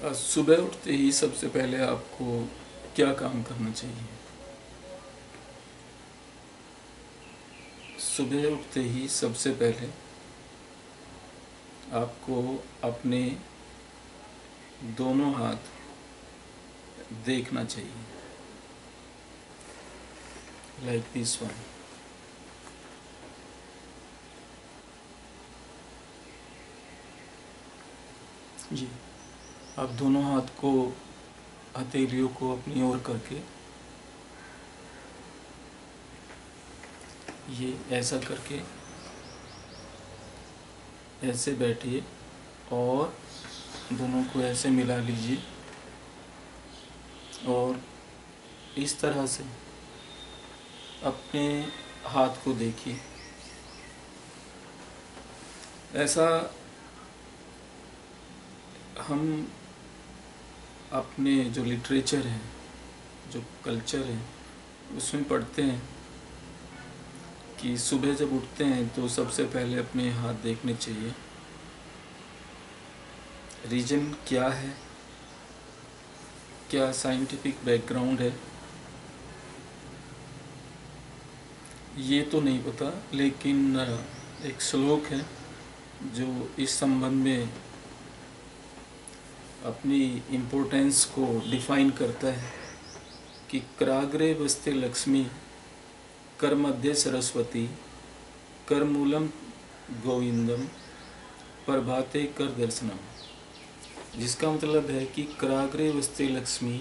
सुबह उठते ही सबसे पहले आपको क्या काम करना चाहिए? सुबह उठते ही सबसे पहले आपको अपने दोनों हाथ देखना चाहिए, लाइक दिस वन। जी, आप दोनों हाथ को, हथेलियों को अपनी ओर करके ये ऐसा करके ऐसे बैठिए और दोनों को ऐसे मिला लीजिए और इस तरह से अपने हाथ को देखिए। ऐसा हम अपने जो लिटरेचर है, जो कल्चर है, उसमें पढ़ते हैं कि सुबह जब उठते हैं तो सबसे पहले अपने हाथ देखने चाहिए। रीज़न क्या है, क्या साइंटिफिक बैकग्राउंड है, ये तो नहीं पता, लेकिन एक श्लोक है जो इस संबंध में अपनी इम्पोर्टेंस को डिफाइन करता है कि कराग्रे वस्ते लक्ष्मी, कर मध्य सरस्वती, कर मूलम गोविंदम, प्रभाते कर दर्शनम। जिसका मतलब है कि कराग्रे वस्ते लक्ष्मी,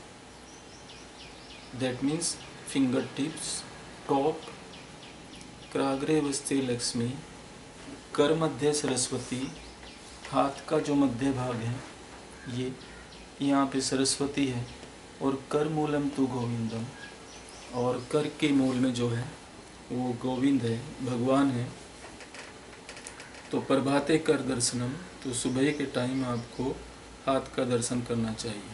that means finger tips, top, कराग्रे वस्ते लक्ष्मी, कर मध्य सरस्वती, हाथ का जो मध्य भाग है ये यहाँ पे सरस्वती है, और कर मूलम तु गोविंदम, और कर के मूल में जो है वो गोविंद है, भगवान है। तो प्रभाते कर दर्शनम, तो सुबह के टाइम आपको हाथ का दर्शन करना चाहिए।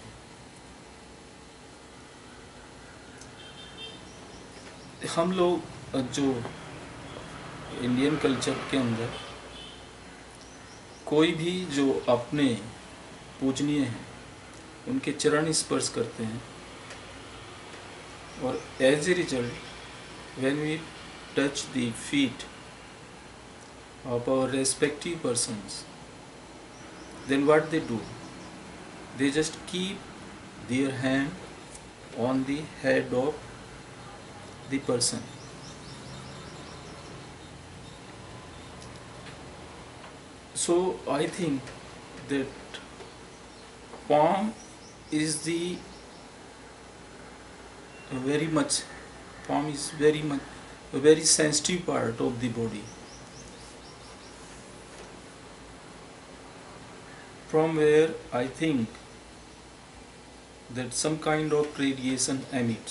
हम लोग जो इंडियन कल्चर के अंदर कोई भी जो अपने पूजनीय हैं उनके चरण स्पर्श करते हैं, और as a result when we touch the feet of our respective persons, then what they do, they just keep their hand on the head of the person. So I think that palm is the palm is very much a very sensitive part of the body, from where I think that some kind of radiation emits.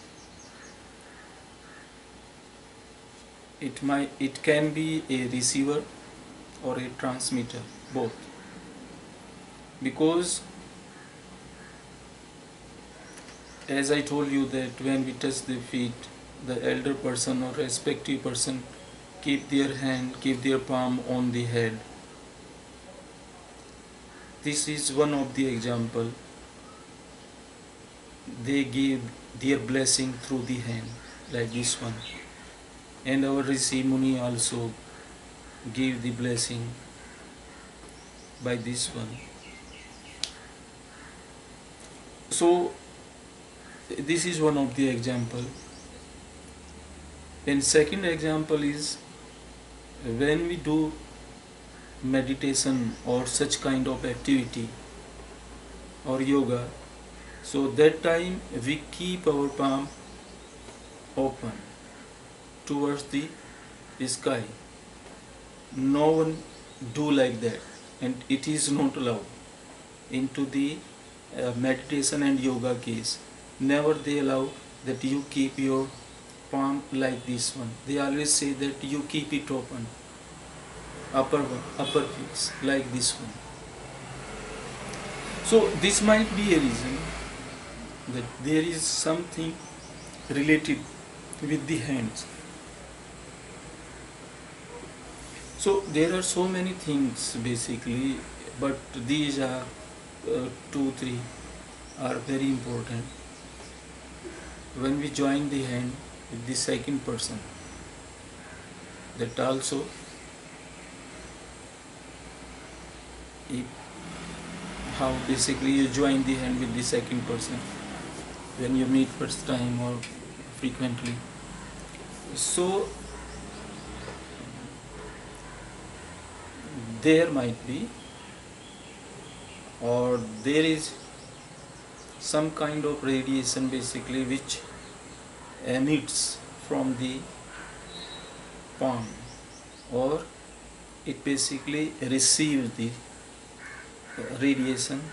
It can be a receiver or a transmitter, both, because as I told you that when we touch the feet, the elder person or respective person keep their palm on the head. This is one of the example. They give their blessing through the hand, like this one. And our Rishi Muni also give the blessing by this one. So this is one of the example. And second example is when we do meditation or such kind of activity or yoga, so that time we keep our palm open towards the sky. No one do like that, and it is not allowed into the meditation and yoga case. Never they allow that you keep your palm like this one. They always say that you keep it open, upper piece, like this one. So this might be a reason that there is something related with the hands. So there are so many things basically, but these are two, three are very important. When we join the hand with the second person, that also, if, how basically you join the hand with the second person when you meet first time or frequently. So there might be, or there is some kind of radiation basically which emits from the palm, or it basically receives the radiation.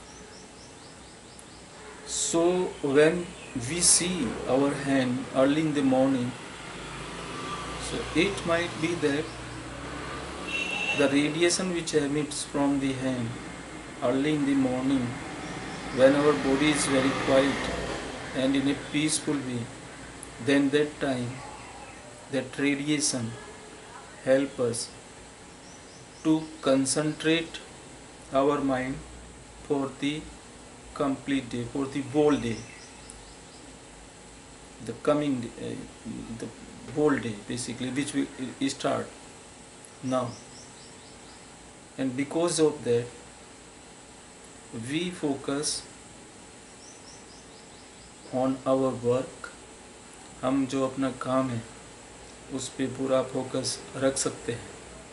So when we see our hand early in the morning, so it might be that the radiation which emits from the hand early in the morning, when our body is very quiet and in a peaceful way, then that time that radiation help us to concentrate our mind for the complete day, for the whole day, the coming day, the whole day basically, which we start now. And because of that, we focus on our work. हम जो अपना काम है उस पे पूरा focus रख सकते हैं.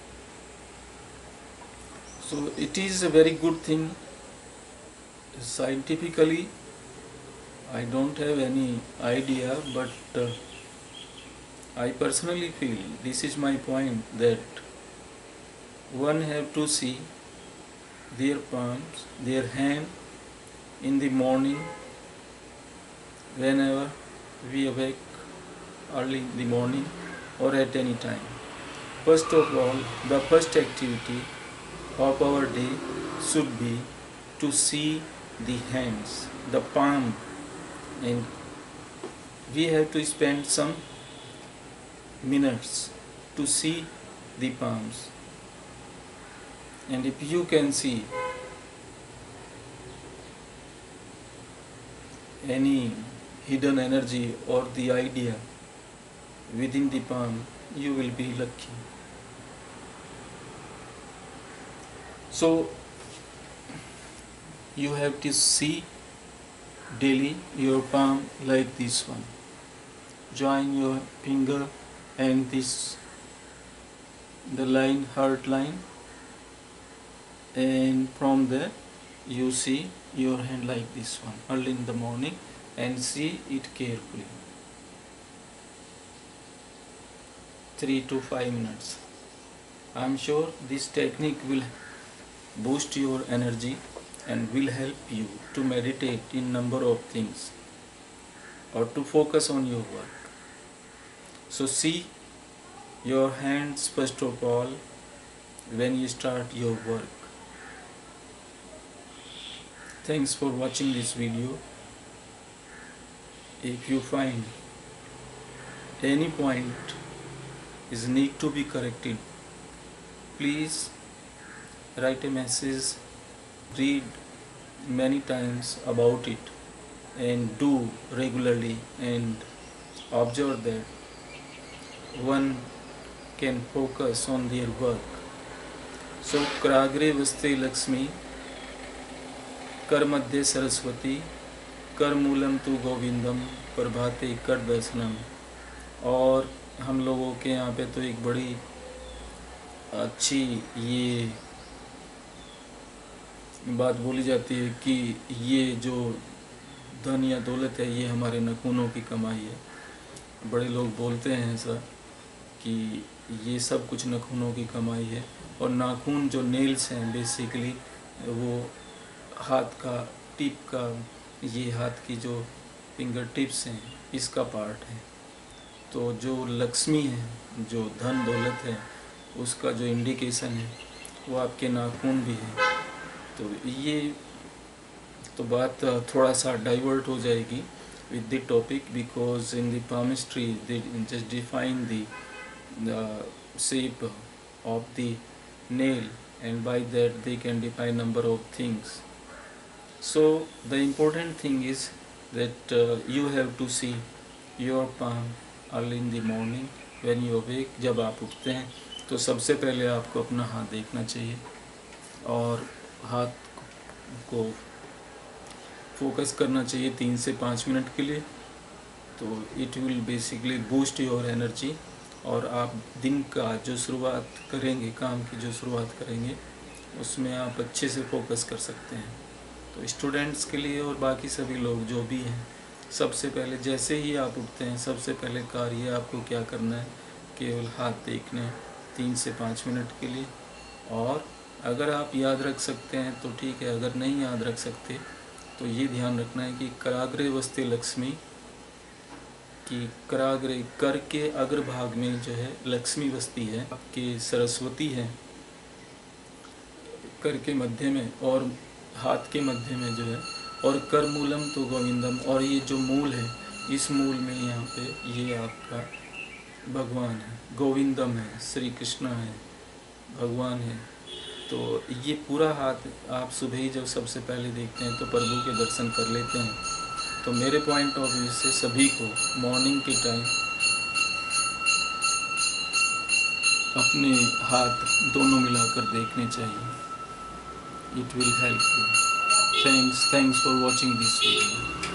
So it is a very good thing. Scientifically, I don't have any idea, but I personally feel, this is my point, that one have to see their palms, their hand in the morning, whenever we awake early in the morning or at any time. First of all, the first activity of our day should be to see the hands, the palm, and we have to spend some minutes to see the palms. And if you can see any hidden energy or the idea within the palm, you will be lucky. So you have to see daily your palm like this one. Join your finger and this, the line, heart line, and from there you see your hand like this one early in the morning, and see it carefully. 3 to 5 minutes. I am sure this technique will boost your energy and will help you to meditate in number of things or to focus on your work. So see your hands first of all when you start your work. Thanks for watching this video. If you find any point is need to be corrected, please write a message, read many times about it, and do regularly, and observe that one can focus on their work. So Kragre Vaste Lakshmi, कर मध्य सरस्वती, कर मूलम तु गोविंदम, प्रभाते कर दर्शनम. और हम लोगों के यहाँ पे तो एक बड़ी अच्छी ये बात बोली जाती है कि ये जो धन या दौलत है ये हमारे नाखूनों की कमाई है. बड़े लोग बोलते हैं ऐसा कि ये सब कुछ नाखूनों की कमाई है. और नाखून जो नेल्स हैं बेसिकली वो हाथ का टिप का, ये हाथ की जो फिंगर टिप्स हैं इसका पार्ट है. तो जो लक्ष्मी है, जो धन दौलत है, उसका जो इंडिकेशन है वो आपके नाखून भी है. तो ये तो बात थोड़ा सा डाइवर्ट हो जाएगी with the topic, because in the palmistry they just define the shape of the nail, and by that they can define number of things. So the important thing is that you have to see your palm early in the morning when you awake. जब आप उठते हैं तो सबसे पहले आपको अपना हाथ देखना चाहिए और हाथ को फोकस करना चाहिए 3 से 5 मिनट के लिए। तो it will basically boost your energy और आप दिन का जो शुरुआत करेंगे, काम की जो शुरुआत करेंगे, उसमें आप अच्छे से फोकस कर सकते हैं। तो स्टूडेंट्स के लिए और बाकी सभी लोग जो भी हैं, सबसे पहले जैसे ही आप उठते हैं सबसे पहले कार्य आपको क्या करना है, केवल हाथ देखने 3 से 5 मिनट के लिए। और अगर आप याद रख सकते हैं तो ठीक है, अगर नहीं याद रख सकते तो ये ध्यान रखना है कि कराग्रे वस्ते लक्ष्मी, कि कराग्रे कर के अग्रभाग में जो है लक्ष्मी बसती है, आपके सरस्वती है कर के मध्य में और हाथ के मध्य में जो है, और कर मूलम तो गोविंदम, और ये जो मूल है इस मूल में यहाँ पे ये आपका भगवान है, गोविंदम है, श्री कृष्ण है, भगवान है। तो ये पूरा हाथ आप सुबह ही जब सबसे पहले देखते हैं तो प्रभु के दर्शन कर लेते हैं। तो मेरे पॉइंट ऑफ व्यू से सभी को मॉर्निंग के टाइम अपने हाथ दोनों मिलाकर देखने चाहिए। It will help you. Thanks for watching this video.